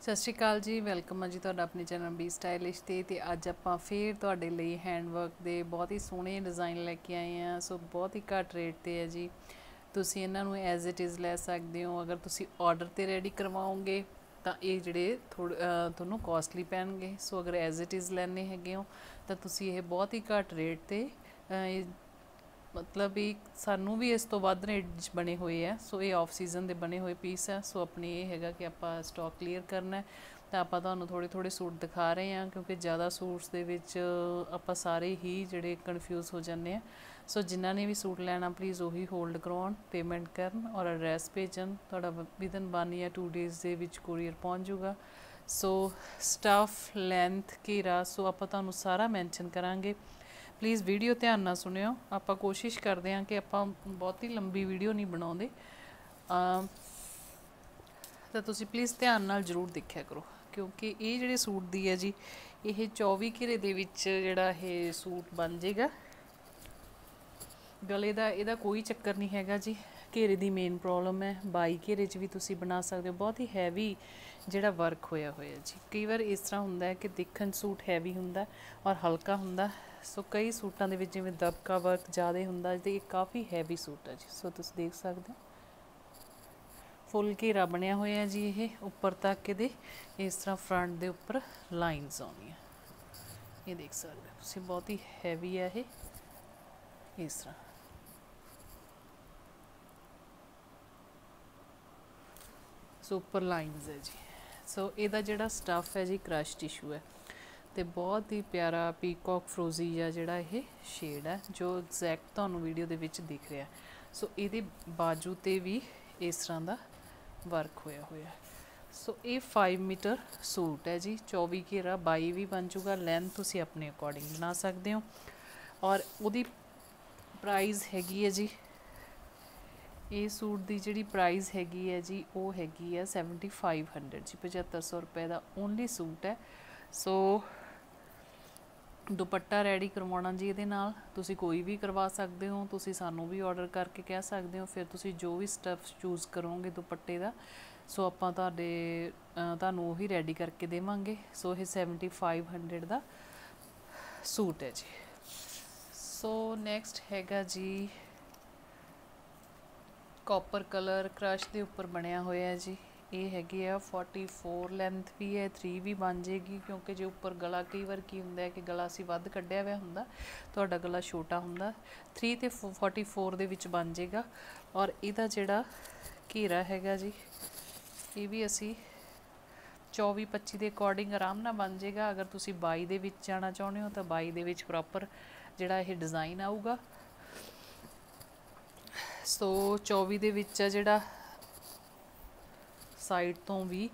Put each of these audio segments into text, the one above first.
ਸਤਿ ਸ਼੍ਰੀ ਅਕਾਲ ਜੀ, ਵੈਲਕਮ ਹੈ ਜੀ ਤੁਹਾਡਾ ਆਪਣੇ ਚੈਨਲ ਬੀ ਸਟਾਈਲਿਸ਼ ਤੇ ਅੱਜ ਆਪਾਂ ਫੇਰ ਤੁਹਾਡੇ ਲਈ ਹੈਂਡਵਰਕ ਦੇ ਬਹੁਤ ਹੀ ਸੋਹਣੇ ਡਿਜ਼ਾਈਨ ਲੈ ਕੇ ਆਏ ਹਾਂ। ਸੋ ਬਹੁਤ ਹੀ ਘੱਟ ਰੇਟ ਤੇ ਹੈ ਜੀ, ਤੁਸੀਂ ਇਹਨਾਂ ਨੂੰ ਐਜ਼ ਇਟ ਇਜ਼ ਲੈ ਸਕਦੇ ਹੋ। ਅਗਰ ਤੁਸੀਂ ਆਰਡਰ ਤੇ ਰੈਡੀ ਕਰਵਾਓਗੇ ਤਾਂ ਇਹ ਜਿਹੜੇ ਤੁਹਾਨੂੰ ਕੋਸਟਲੀ ਪੈਣਗੇ। ਸੋ ਅਗਰ ਐਜ਼ ਇਟ ਇਜ਼ ਲੈਣੇ ਹੈਗੇ ਹੋ ਤਾਂ ਤੁਸੀਂ ਇਹ ਬਹੁਤ ਹੀ ਘੱਟ ਰੇਟ ਤੇ मतलब भी सानू भी इस तो वध रेट बने हुए है। सो ये ऑफ सीजन के बने हुए पीस है। सो अपनी ये हैगा कि आप स्टॉक क्लीयर करना है तो आप थोड़े थोड़े सूट दिखा रहे हैं क्योंकि ज़्यादा सूट्स दे विच आप सारे ही जिहड़े कन्फ्यूज़ हो जाते हैं। सो जिन्हों ने भी सूट लैना प्लीज़ उही होल्ड करवाउण, पेमेंट करन और एड्रैस भेजन। तुहाडा विदिन 1 या 2 डेज़ दे विच कुरियर पहुँच जूगा। सो स्टफ लैंथ घेरा सो आप तुहानूं सारा मैंशन करांगे। प्लीज़ वीडियो ध्यान नाल सुनियो। आप कोशिश करते हैं कि आप बहुत ही लंबी वीडियो नहीं बनाते, तो तुसी प्लीज़ ध्यान नाल जरूर देखा करो क्योंकि ये जिहड़े सूट दी है जी ये 24 घेरे दे विच जिहड़ा ये सूट बन जाएगा। गले दा इहदा कोई चक्कर नहीं हैगा जी। घेरे दी मेन प्रॉब्लम है 22 घेरे च भी तुसी बना सकते हो। बहुत ही हैवी जिहड़ा वर्क होया होया जी। कई बार इस तरह हुंदा है कि देखण सूट हैवी हुंदा और हल्का हुंदा। सो कई सूटां दे विच जिवें दबका वर्क ज़्यादा हुंदा ते ये काफ़ी हैवी सूट है जी। सो तुसीं देख सकते हो फुल घेरा बनिया होया जी। ये उपर तक इहदे इस तरह फ्रंट दे उपर लाइनस आउंदियां, ये देख सकते हो तुसीं। बहुत ही हैवी है ये इस तरह। सो उपर लाइनस है जी। सो इहदा जिहड़ा स्टफ है जी क्रश टिशू है तो बहुत ही प्यारा पीकॉक फ्रोजी या जिहड़ा ये शेड है जो एग्जैक्ट तुहानूं वीडियो दे विच दिख रहा है। सो इहदे बाजू ते भी इस तरह का वर्क होया होया है। सो ये 5 मीटर सूट है जी। 24 घेरा 22 भी बन जूगा। लैंथ तुसीं अपने अकॉर्डिंग बना सकते हो और उहदी प्राइस हैगी है जी। ये सूट की जी प्राइस हैगी है जी वो हैगी है 7500 जी। 7500 रुपए का ओनली सूट है। सो दुपट्टा रैडी करवाना जी ये नाल तुसी कोई भी करवा सकते हो। तुसी सानू भी ऑर्डर करके कह सकते हो। फिर तुसी जो भी स्टफ चूज़ करोगे दुपट्टे का सो आपां तुहानूं उही रैडी करके देवांगे। सो ये 7500 का सूट है जी। सो नैक्सट हैगा जी कॉपर कलर क्रश के उपर बनया होया है जी। ये हैगी है 44 लैंथ भी है, 3 भी बन जाएगी क्योंकि जो उपर गला कई बार की होंदा है कि गला असीं वध कढ़िया हुआ हुंदा, तुहाडा गला छोटा हुंदा। 3 ते 44 दे विच बन जाएगा। और इहदा जिहड़ा घेरा हैगा जी ये भी असीं 24-25 के अकॉर्डिंग आराम नाल बन जाएगा। अगर तुसीं 22 दे विच जाना चाहुंदे हो तो 22 दे विच प्रॉपर जिहड़ा ये डिज़ाइन आऊगा। सो 24 दे विच जिहड़ा साइड तो भी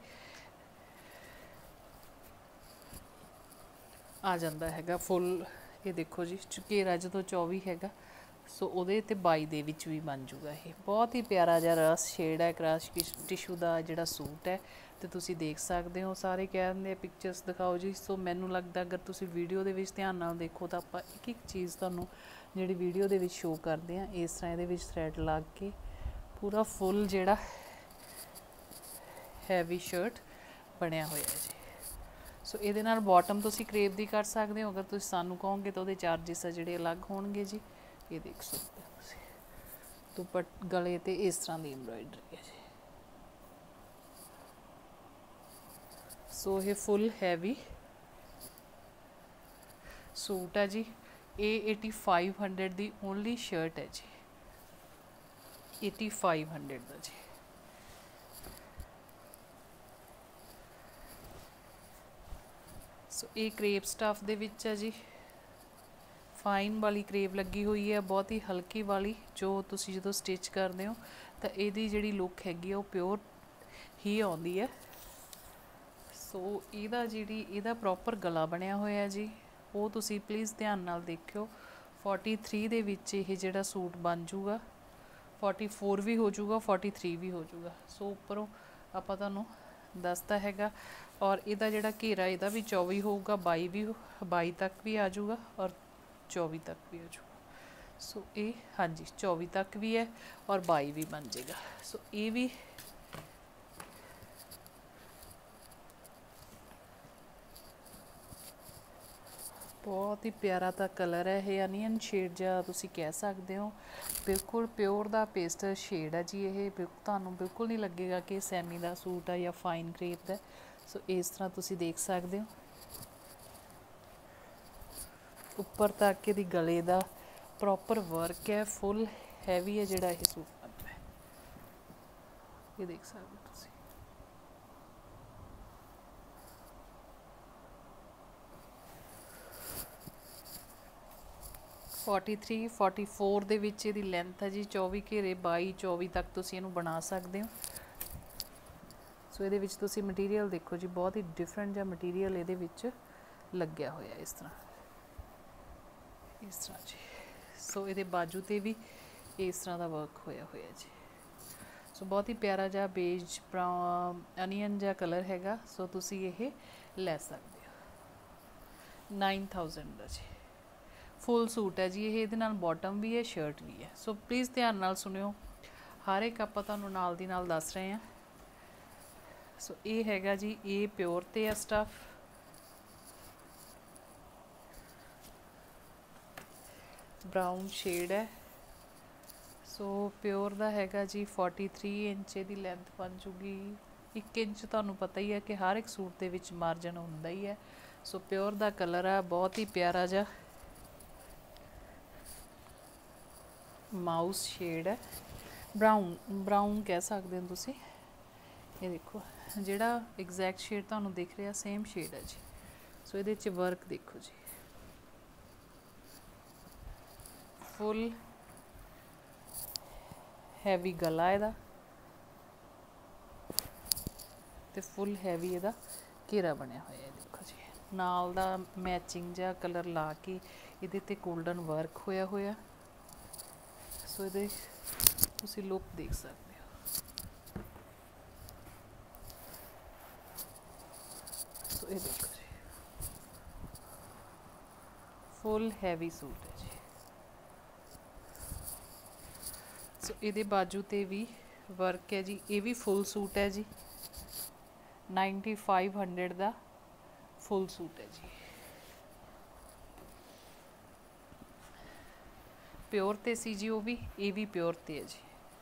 आ जाता हैगा फुल। ये देखो जी घेरा जो 24 हैगा सो उहदे ते 22 दे विच भी बन जूगा। ये बहुत ही प्यारा जिहा रस शेड है क्रश टिशू का जिहड़ा सूट है। तो तुसी देख सकते हो। सारे कह दिंदे पिक्चर्स दिखाओ जी। सो मैनूं लगदा अगर तुसी वीडियो दे विच ध्यान नाल देखो तो आपां एक एक चीज़ तुहानूं जिहड़ी वीडियो दे विच शो करदे आ इस तरह इहदे विच थ्रैड ला के पूरा फुल जिहड़ा हैवी शर्ट बनया होया है जी। सो ये नाल बॉटम तुसी क्रेप दी कर सकते हो। अगर तुसी सानू कहोगे तो वो चार्जिस है जिहड़े अलग होणगे जी। ये देख सकते हो तुसी दुपट्टे गले ते इस तरह की एम्ब्रॉयडरी है जी। सो ये फुल हैवी सूट है जी। ये 8500 की ओनली शर्ट है जी। 8500 का जी। सो ये क्रेप स्टफ दे विच है जी। फाइन वाली क्रेप लगी हुई है, बहुत ही हल्की वाली जो तुसी जो स्टिच करते हो तो यदी जिहड़ी लुक हैगी वो प्योर ही आउंदी है। सो इहदा जिहड़ी इहदा प्रॉपर गला बनया होया जी वो तुसी प्लीज़ ध्यान नाल देखियो। 43 दे विच ये जिहड़ा सूट बन जूगा। 44 भी हो जूगा, 43 भी हो जूगा। सो उपरों आपां तुहानूं दसता हैगा। और इहदा जिहड़ा घेरा इहदा भी 24 होगा, 22 भी 22 तक भी आ जूगा और 24 तक भी आ जूगा। सो ये हाँ जी 24 तक भी है और 22 भी बन जाएगा। सो ये भी ਬਹੁਤ ਹੀ ਪਿਆਰਾ ਤਾਂ ਕਲਰ ਹੈ ਇਹ, ਅਨੀਅਨ ਸ਼ੇਡ ਜਾਂ ਤੁਸੀਂ ਕਹਿ ਸਕਦੇ ਹੋ। ਬਿਲਕੁਲ ਪਿਓਰ ਦਾ ਪੇਸਟਲ ਸ਼ੇਡ ਹੈ ਜੀ ਇਹ। ਤੁਹਾਨੂੰ ਬਿਲਕੁਲ ਨਹੀਂ ਲੱਗੇਗਾ ਕਿ ਸੈਮੀ ਦਾ ਸੂਟ ਹੈ ਜਾਂ ਫਾਈਨ ਕ੍ਰੇਪ ਦਾ। ਸੋ ਇਸ ਤਰ੍ਹਾਂ ਤੁਸੀਂ ਦੇਖ ਸਕਦੇ ਹੋ। ਉੱਪਰ ਤੱਕ ਇਹਦੀ ਗਲੇ ਦਾ ਪ੍ਰੋਪਰ ਵਰਕ ਹੈ, ਫੁੱਲ ਹੈਵੀ ਹੈ ਜਿਹੜਾ ਇਹ ਸੂਟ ਬਣ ਰਿਹਾ। ਇਹ ਦੇਖ ਸਕਦੇ ਹੋ ਤੁਸੀਂ। 43 44 ਦੇ ਵਿੱਚ ਇਹਦੀ ਲੈਂਥ ਹੈ ਜੀ। 24 ਘੇਰੇ 22 24 ਤੱਕ ਤੁਸੀਂ ਇਹਨੂੰ ਬਣਾ ਸਕਦੇ ਹੋ। ਸੋ ਇਹਦੇ ਵਿੱਚ ਤੁਸੀਂ ਮਟੀਰੀਅਲ ਦੇਖੋ ਜੀ, ਬਹੁਤ ਹੀ ਡਿਫਰੈਂਟ ਜਿਹਾ ਮਟੀਰੀਅਲ ਇਹਦੇ ਵਿੱਚ ਲੱਗਿਆ ਹੋਇਆ ਇਸ ਤਰ੍ਹਾਂ ਜੀ। ਸੋ ਇਹਦੇ ਬਾਜੂ 'ਤੇ ਵੀ ਇਸ ਤਰ੍ਹਾਂ ਦਾ ਵਰਕ ਹੋਇਆ ਜੀ। ਸੋ ਬਹੁਤ ਹੀ ਪਿਆਰਾ ਜਿਹਾ ਬੇਜ ਬਰਾਊਨ ਅਨੀਅਨ ਜਿਹਾ ਕਲਰ ਹੈਗਾ। ਸੋ ਤੁਸੀਂ ਇਹ ਲੈ ਸਕਦੇ ਹੋ। 9000 ਦਾ ਜੀ। ਫੁੱਲ ਸੂਟ ਹੈ ਜੀ ਇਹ। ਇਹਦੇ ਨਾਲ ਬਾਟਮ ਵੀ ਹੈ, ਸ਼ਰਟ ਵੀ ਹੈ। ਸੋ ਪਲੀਜ਼ ਧਿਆਨ ਨਾਲ ਸੁਣਿਓ, ਹਰ ਇੱਕ ਆਪਾਂ ਤੁਹਾਨੂੰ ਨਾਲ ਦੀ ਨਾਲ ਦੱਸ ਰਹੇ ਹਾਂ। ਸੋ ਇਹ ਹੈਗਾ ਜੀ, ਇਹ ਪਿਓਰ 'ਤੇ ਆ ਸਟਫ। ਬਰਾਊਨ ਸ਼ੇਡ ਹੈ। ਸੋ ਪਿਓਰ ਦਾ ਹੈਗਾ ਜੀ। 43 ਇੰਚ ਇਹਦੀ ਲੈਂਥ ਬਣ ਜੂਗੀ। 1 ਇੰਚ ਤੁਹਾਨੂੰ ਪਤਾ ਹੀ ਹੈ ਕਿ ਹਰ ਇੱਕ ਸੂਟ ਦੇ ਵਿੱਚ ਮਾਰਜਨ ਹੁੰਦਾ ਹੀ ਹੈ। ਸੋ ਪਿਓਰ ਦਾ ਕਲਰ ਆ, ਬਹੁਤ ਹੀ ਪਿਆਰਾ ਜਿਹਾ ਮਾਊਸ ਸ਼ੇਡ ਹੈ। ਬਰਾਊਨ ਕਹਿ ਸਕਦੇ ਹੋ ਤੁਸੀਂ। ਇਹ ਦੇਖੋ ਜਿਹੜਾ ਐਗਜ਼ੈਕਟ ਸ਼ੇਡ ਤੁਹਾਨੂੰ ਦਿਖ ਰਿਹਾ ਸੇਮ ਸ਼ੇਡ ਹੈ ਜੀ। ਸੋ ਇਹਦੇ 'ਚ ਵਰਕ ਦੇਖੋ ਜੀ, ਫੁੱਲ ਹੈਵੀ ਗਲਾ ਇਹਦਾ ਤੇ ਫੁੱਲ ਹੈਵੀ ਇਹਦਾ ਘੇਰਾ ਬਣਿਆ ਹੋਇਆ ਹੈ। ਦੇਖੋ ਜੀ ਨਾਲ ਦਾ ਮੈਚਿੰਗ ਜਿਹਾ ਕਲਰ ਲਾ ਕੇ ਇਹਦੇ 'ਤੇ 골ਡਨ ਵਰਕ ਹੋਇਆ। ਸੋ ਇਹਦੇ ਤੁਸੀਂ ਲੁੱਕ ਦੇਖ ਸਕਦੇ ਹੋ। ਸੋ ਇਹ ਦੇਖੋ ਜੀ, ਫੁੱਲ ਹੈਵੀ ਸੂਟ ਹੈ ਜੀ। ਸੋ ਇਹਦੇ ਬਾਜੂ 'ਤੇ ਵੀ ਵਰਕ ਹੈ ਜੀ। ਇਹ ਵੀ ਫੁੱਲ ਸੂਟ ਹੈ ਜੀ। 9500 ਦਾ ਫੁੱਲ ਸੂਟ ਹੈ ਜੀ। ਪਿਓਰ 'ਤੇ ਸੀ ਜੀ ਉਹ ਵੀ, ਇਹ ਵੀ ਪਿਓਰ 'ਤੇ ਹੈ ਜੀ।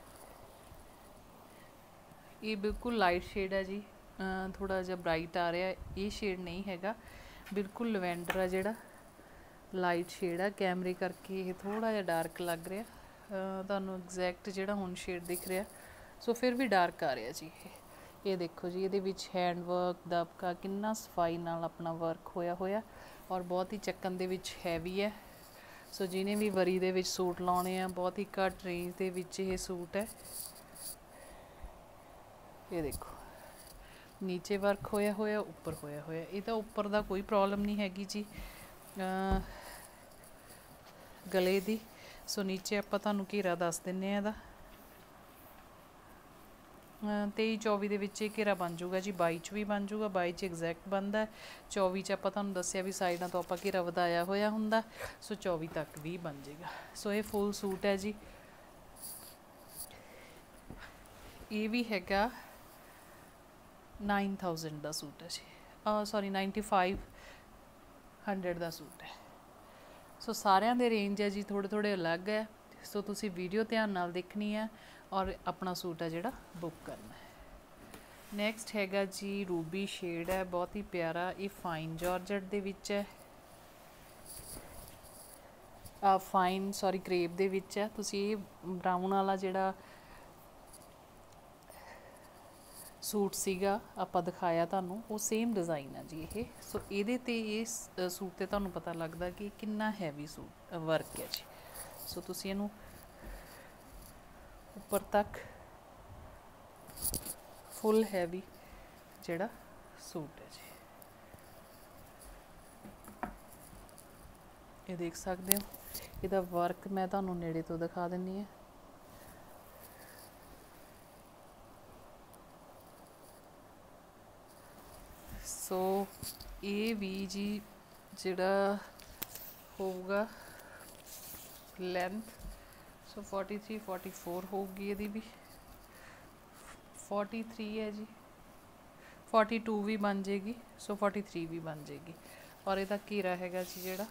ਇਹ ਬਿਲਕੁਲ ਲਾਈਟ ਸ਼ੇਡ ਹੈ ਜੀ, ਥੋੜ੍ਹਾ ਜਿਹਾ ਬਰਾਈਟ ਆ ਰਿਹਾ। ਇਹ ਸ਼ੇਡ ਨਹੀਂ ਹੈਗਾ, ਬਿਲਕੁਲ ਲਵੈਂਡਰ ਆ ਜਿਹੜਾ, ਲਾਈਟ ਸ਼ੇਡ ਆ। ਕੈਮਰੇ ਕਰਕੇ ਇਹ ਥੋੜ੍ਹਾ ਜਿਹਾ ਡਾਰਕ ਲੱਗ ਰਿਹਾ ਤੁਹਾਨੂੰ, ਐਗਜ਼ੈਕਟ ਜਿਹੜਾ ਹੁਣ ਸ਼ੇਡ ਦਿਖ ਰਿਹਾ। ਸੋ ਫਿਰ ਵੀ ਡਾਰਕ ਆ ਰਿਹਾ ਜੀ ਇਹ ਦੇਖੋ ਜੀ। ਇਹਦੇ ਵਿੱਚ ਹੈਂਡ ਵਰਕ ਦਬਕਾ ਕਿੰਨਾ ਸਫਾਈ ਨਾਲ ਆਪਣਾ ਵਰਕ ਹੋਇਆ ਔਰ ਬਹੁਤ ਹੀ ਚੱਕਣ ਦੇ ਵਿੱਚ ਹੈਵੀ ਹੈ। ਸੋ ਜਿਹਨੇ ਵੀ ਵਰੀ ਦੇ ਵਿੱਚ ਸੂਟ ਲਾਉਣੇ ਆ, ਬਹੁਤ ਹੀ ਘੱਟ ਰੇਂਜ ਦੇ ਵਿੱਚ ਇਹ ਸੂਟ ਹੈ। ਇਹ ਦੇਖੋ ਨੀਚੇ ਵਰਕ ਹੋਇਆ ਉੱਪਰ ਹੋਇਆ। ਇਹ ਤਾਂ ਉੱਪਰ ਦਾ ਕੋਈ ਪ੍ਰੋਬਲਮ ਨਹੀਂ ਹੈਗੀ ਜੀ ਗਲੇ ਦੀ। ਸੋ ਨੀਚੇ ਆਪਾਂ ਤੁਹਾਨੂੰ ਘੇਰਾ ਦੱਸ ਦਿੰਦੇ ਹਾਂ ਇਹਦਾ। 23 24 ਦੇ ਵਿੱਚ ਇਹ ਘੇਰਾ ਬਣ ਜੂਗਾ ਜੀ। 22 'ਚ ਵੀ ਬਣ ਜੂਗਾ, 22 'ਚ ਐਗਜ਼ੈਕਟ ਬਣਦਾ। 24 'ਚ ਆਪਾਂ ਤੁਹਾਨੂੰ ਦੱਸਿਆ ਵੀ ਸਾਈਡਾਂ ਤੋਂ ਆਪਾਂ ਘੇਰਾ ਵਧਾਇਆ ਹੋਇਆ ਹੁੰਦਾ। ਸੋ 24 ਤੱਕ ਵੀ ਬਣ ਜਾਏਗਾ। ਸੋ ਇਹ ਫੁੱਲ ਸੂਟ ਹੈ ਜੀ। ਇਹ ਵੀ ਹੈਗਾ 9000 ਦਾ ਸੂਟ ਹੈ ਜੀ। ਸੌਰੀ 9500 ਦਾ ਸੂਟ ਹੈ। ਸੋ ਸਾਰਿਆਂ ਦੇ ਰੇਂਜ ਹੈ ਜੀ ਥੋੜ੍ਹੇ ਅਲੱਗ ਹੈ। ਸੋ ਤੁਸੀਂ ਵੀਡੀਓ ਧਿਆਨ ਨਾਲ ਦੇਖਣੀ ਹੈ ਔਰ ਆਪਣਾ ਸੂਟ ਹੈ ਜਿਹੜਾ ਬੁੱਕ ਕਰਨਾ ਹੈ। ਨੈਕਸਟ ਹੈਗਾ ਜੀ ਰੂਬੀ ਸ਼ੇਡ ਹੈ, ਬਹੁਤ ਹੀ ਪਿਆਰਾ। ਇਹ ਫਾਈਨ ਜਾਰਜਟ ਦੇ ਵਿੱਚ ਹੈ, ਕ੍ਰੇਪ ਦੇ ਵਿੱਚ ਹੈ। ਤੁਸੀਂ ਇਹ ਬਰਾਊਨ ਵਾਲਾ ਜਿਹੜਾ ਸੂਟ ਸੀਗਾ ਆਪਾਂ ਦਿਖਾਇਆ ਤੁਹਾਨੂੰ, ਉਹ ਸੇਮ ਡਿਜ਼ਾਈਨ ਹੈ ਜੀ ਇਹ। ਸੋ ਇਹਦੇ 'ਤੇ ਇਸ ਸੂਟ 'ਤੇ ਤੁਹਾਨੂੰ ਪਤਾ ਲੱਗਦਾ ਕਿ ਕਿੰਨਾ ਹੈਵੀ ਸੂਟ ਵਰਕ ਹੈ ਜੀ। ਸੋ ਤੁਸੀਂ ਇਹਨੂੰ ਉੱਪਰ ਤੱਕ ਫੁੱਲ ਹੈਵੀ ਜਿਹੜਾ ਸੂਟ ਹੈ ਜੀ, ਇਹ ਦੇਖ ਸਕਦੇ ਹੋ। ਇਹਦਾ ਵਰਕ ਮੈਂ ਤੁਹਾਨੂੰ ਨੇੜੇ ਤੋਂ ਦਿਖਾ ਦਿੰਦੀ ਹਾਂ। ਸੋ ਇਹ ਵੀ ਜੀ ਜਿਹੜਾ ਹੋਊਗਾ ਲੈਂਥ, ਸੋ 43 44 ਹੋਊਗੀ ਇਹਦੀ ਵੀ। 43 ਹੈ ਜੀ, 42 ਵੀ ਬਣ ਜਾਏਗੀ। ਸੋ 43 ਵੀ ਬਣ ਜਾਏਗੀ। ਔਰ ਇਹਦਾ ਘੇਰਾ ਹੈਗਾ ਜੀ ਜਿਹੜਾ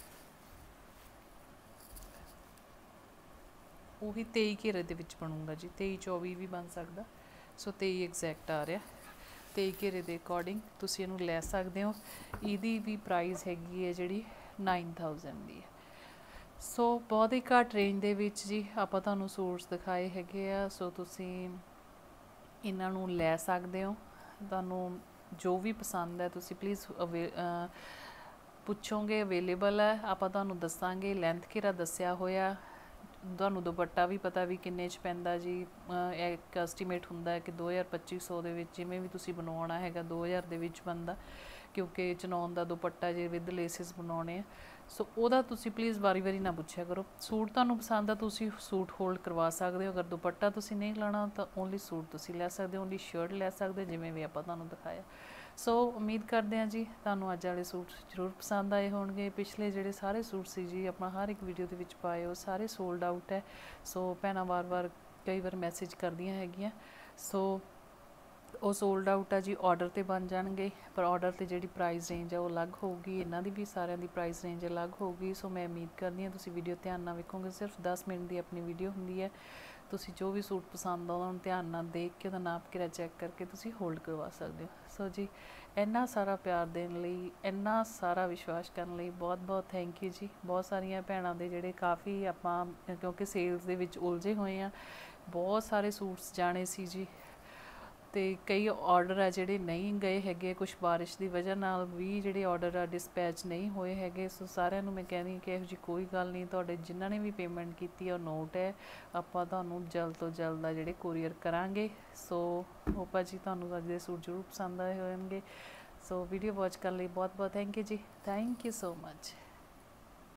ਉਹੀ 23 ਘੇਰੇ ਦੇ ਵਿੱਚ ਬਣੂਗਾ ਜੀ, 23 24 ਵੀ ਬਣ ਸਕਦਾ। ਸੋ 23 ਐਗਜ਼ੈਕਟ ਆ ਰਿਹਾ, 23 ਘੇਰੇ ਦੇ ਅਕੋਰਡਿੰਗ ਤੁਸੀਂ ਇਹਨੂੰ ਲੈ ਸਕਦੇ ਹੋ। ਇਹਦੀ ਵੀ ਪ੍ਰਾਈਸ ਹੈਗੀ ਹੈ ਜਿਹੜੀ 9000 ਦੀ ਹੈ। ਸੋ ਬਹੁਤ ਹੀ ਘੱਟ ਰੇਂਜ ਦੇ ਵਿੱਚ ਜੀ ਆਪਾਂ ਤੁਹਾਨੂੰ ਸੂਟਸ ਦਿਖਾਏ ਹੈਗੇ ਆ। ਸੋ ਤੁਸੀਂ ਇਹਨਾਂ ਨੂੰ ਲੈ ਸਕਦੇ ਹੋ। ਤੁਹਾਨੂੰ ਜੋ ਵੀ ਪਸੰਦ ਹੈ ਤੁਸੀਂ ਪਲੀਜ਼ ਪੁੱਛੋਗੇ, ਅਵੇਲੇਬਲ ਹੈ, ਆਪਾਂ ਤੁਹਾਨੂੰ ਦੱਸਾਂਗੇ। ਲੈਂਥ ਘੇਰਾ ਦੱਸਿਆ ਹੋਇਆ, ਤੁਹਾਨੂੰ ਦੁਪੱਟਾ ਵੀ ਪਤਾ ਵੀ ਕਿੰਨੇ 'ਚ ਪੈਂਦਾ ਜੀ। ਇੱਕ ਐਸਟੀਮੇਟ ਹੁੰਦਾ ਹੈ ਕਿ 2250 ਦੇ ਵਿੱਚ, ਜਿਵੇਂ ਵੀ ਤੁਸੀਂ ਬਣਵਾਉਣਾ ਹੈਗਾ 2000 ਦੇ ਵਿੱਚ ਬਣਦਾ, ਕਿਉਂਕਿ ਚਨੌਨ ਦਾ ਦੁਪੱਟਾ ਜੇ ਵਿਦ ਲੇਸਿਸ ਬਣਾਉਣੇ ਆ। ਸੋ ਉਹਦਾ ਤੁਸੀਂ ਪਲੀਜ਼ ਵਾਰੀ ਵਾਰੀ ਨਾ ਪੁੱਛਿਆ ਕਰੋ। ਸੂਟ ਤੁਹਾਨੂੰ ਪਸੰਦ ਆ ਤੁਸੀਂ ਸੂਟ ਹੋਲਡ ਕਰਵਾ ਸਕਦੇ ਹੋ। ਅਗਰ ਦੁਪੱਟਾ ਤੁਸੀਂ ਨਹੀਂ ਲੈਣਾ ਤਾਂ ਓਨਲੀ ਸੂਟ ਤੁਸੀਂ ਲੈ ਸਕਦੇ ਹੋ, ਓਨਲੀ ਸ਼ਰਟ ਲੈ ਸਕਦੇ ਹੋ, ਜਿਵੇਂ ਵੀ ਆਪਾਂ ਤੁਹਾਨੂੰ ਦਿਖਾਇਆ। ਸੋ ਉਮੀਦ ਕਰਦੇ ਹਾਂ ਜੀ ਤੁਹਾਨੂੰ ਅੱਜ ਵਾਲੇ ਸੂਟ ਜ਼ਰੂਰ ਪਸੰਦ ਆਏ ਹੋਣਗੇ। ਪਿਛਲੇ ਜਿਹੜੇ ਸਾਰੇ ਸੂਟ ਸੀ ਜੀ ਆਪਣਾ ਹਰ ਇੱਕ ਵੀਡੀਓ ਦੇ ਵਿੱਚ ਪਾਏ, ਉਹ ਸਾਰੇ ਸੋਲਡ ਆਊਟ ਹੈ। ਸੋ ਭੈਣਾਂ ਵਾਰ-ਵਾਰ ਕਈ ਵਾਰ ਮੈਸੇਜ ਕਰਦੀਆਂ ਹੈਗੀਆਂ, ਸੋ ਉਹ ਸੋਲਡ ਆਊਟ ਆ ਜੀ। ਆਰਡਰ 'ਤੇ ਬਣ ਜਾਣਗੇ, ਪਰ ਆਰਡਰ 'ਤੇ ਜਿਹੜੀ ਪ੍ਰਾਈਸ ਰੇਂਜ ਹੈ ਉਹ ਅਲੱਗ ਹੋਊਗੀ। ਇਹਨਾਂ ਦੀ ਵੀ ਸਾਰਿਆਂ ਦੀ ਪ੍ਰਾਈਸ ਰੇਂਜ ਅਲੱਗ ਹੋਊਗੀ। ਸੋ ਮੈਂ ਉਮੀਦ ਕਰਦੀ ਹਾਂ ਤੁਸੀਂ ਵੀਡੀਓ ਧਿਆਨ ਨਾਲ ਵੇਖੋਗੇ। ਸਿਰਫ 10 ਮਿੰਟ ਦੀ ਆਪਣੀ ਵੀਡੀਓ ਹੁੰਦੀ ਹੈ। ਤੁਸੀਂ ਜੋ ਵੀ ਸੂਟ ਪਸੰਦ ਆਉਂਦਾ ਉਹਨੂੰ ਧਿਆਨ ਨਾਲ ਦੇਖ ਕੇ ਉਹਦਾ ਨਾਪ ਘੇਰਾ ਚੈੱਕ ਕਰਕੇ ਤੁਸੀਂ ਹੋਲਡ ਕਰਵਾ ਸਕਦੇ ਹੋ। ਸੋ ਜੀ ਇੰਨਾ ਸਾਰਾ ਪਿਆਰ ਦੇਣ ਲਈ, ਇੰਨਾ ਸਾਰਾ ਵਿਸ਼ਵਾਸ ਕਰਨ ਲਈ ਬਹੁਤ ਬਹੁਤ ਥੈਂਕ ਯੂ ਜੀ। ਬਹੁਤ ਸਾਰੀਆਂ ਭੈਣਾਂ ਦੇ ਜਿਹੜੇ ਕਾਫੀ ਆਪਾਂ ਕਿਉਂਕਿ ਸੇਲਸ ਦੇ ਵਿੱਚ ਉਲਝੇ ਹੋਏ ਹਾਂ, ਬਹੁਤ ਸਾਰੇ ਸੂਟਸ ਜਾਣੇ ਸੀ ਜੀ, ਅਤੇ ਕਈ ਆਰਡਰ ਆ ਜਿਹੜੇ ਨਹੀਂ ਗਏ ਹੈਗੇ, ਕੁਛ ਬਾਰਿਸ਼ ਦੀ ਵਜ੍ਹਾ ਨਾਲ ਵੀ ਜਿਹੜੇ ਆਰਡਰ ਆ ਡਿਸਪੈਚ ਨਹੀਂ ਹੋਏ ਹੈਗੇ। ਸੋ ਸਾਰਿਆਂ ਨੂੰ ਮੈਂ ਕਹਿੰਦੀ ਕਿ ਇਹੋ ਜਿਹੀ ਕੋਈ ਗੱਲ ਨਹੀਂ, ਤੁਹਾਡੇ ਜਿਨ੍ਹਾਂ ਨੇ ਵੀ ਪੇਮੈਂਟ ਕੀਤੀ ਆ ਉਹ ਨੋਟ ਹੈ, ਆਪਾਂ ਤੁਹਾਨੂੰ ਜਲਦ ਤੋਂ ਜਲਦ ਆ ਜਿਹੜੇ ਕੋਰੀਅਰ ਕਰਾਂਗੇ। ਸੋ ਹੋਪ ਜੀ ਤੁਹਾਨੂੰ ਅੱਜ ਦੇ ਸੂਟ ਜ਼ਰੂਰ ਪਸੰਦ ਆਏ ਹੋਣਗੇ। ਸੋ ਵੀਡੀਓ ਵਾਚ ਕਰਨ ਲਈ ਬਹੁਤ ਬਹੁਤ ਥੈਂਕ ਯੂ ਜੀ। Thank you so much.